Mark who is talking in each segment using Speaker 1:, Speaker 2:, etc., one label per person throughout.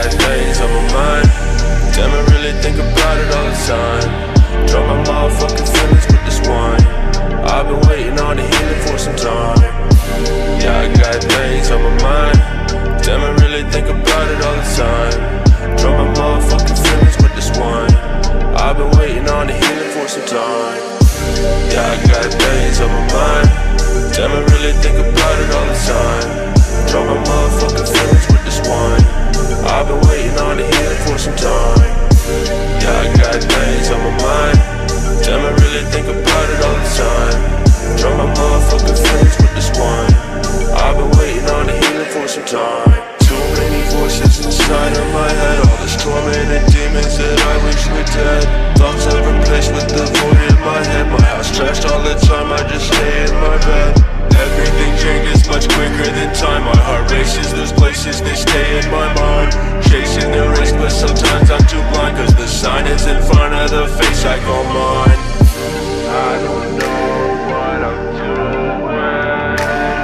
Speaker 1: got things on my mind. Damn, I really think about it all the time. Drop my motherfucking feelings with this wine. I've been waiting on the healing for some time. Yeah, I got things on my mind. Damn, I really think about it all the time. Drop my motherfucking feelings with this wine. I've been waiting on the healing for some time. Yeah, I got things on my mind. Damn, I really think about it all the time. Drop my motherfucking feelings with this wine. I've been waiting on the healing for some time. Yeah, I got things on my mind. Damn, I really think about it all the time. Drop my motherfucking feelings with this wine. I've been waiting on the healing for some time. Too many voices inside of my head, all the tormented demons that I wish were dead. Thoughts are replaced with the void in my head. My house trashed all the time, I just stay in my bed. Everything changes much quicker than time. My heart races, there's places they stay in my mind. Chasing the race, but sometimes I'm too blind, cause the sign is in front of the face I call mine. I don't know what I'm doing,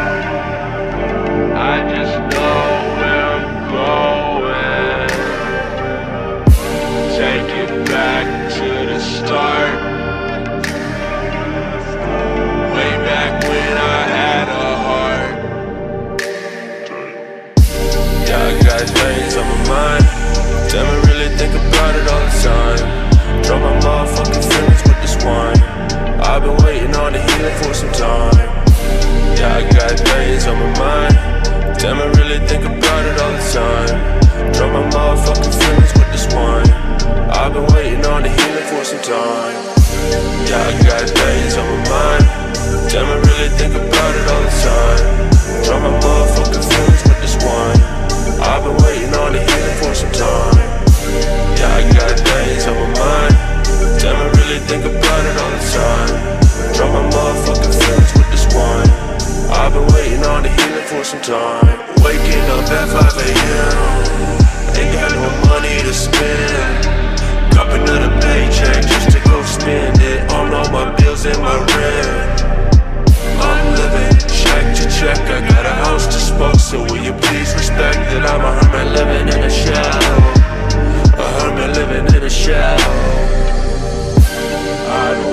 Speaker 1: I just know where I'm going. Take it back to the start, way back when I had a heart. Yeah, I got things on my mind. Damn, I really think about it all the time. Drop my motherfucking feelings with this wine. I've been waiting on the healing for some time. Yeah, I got things on my mind. Damn, I really think about it all the time. Drop my motherfucking feelings with this wine. I've been waiting on the healing for some time. Yeah, I got things on my mind. Damn, I really think about it all the time. Drop my motherfucking feelings with this wine. I've been waiting on the healing for some time. Yeah, I got things on my mind. Damn, I really think about it all the time. Drop my motherfucking feelings with this wine. I've been waiting on the healing for some time. Waking up at 5 a.m. Ain't got no money to spend. Got another paycheck just to go spend it on all my bills and my rent. I'm living check to check, I got a house to smoke. So will you please respect that I'm a hermit living in a shell. A hermit living in a shell. I don't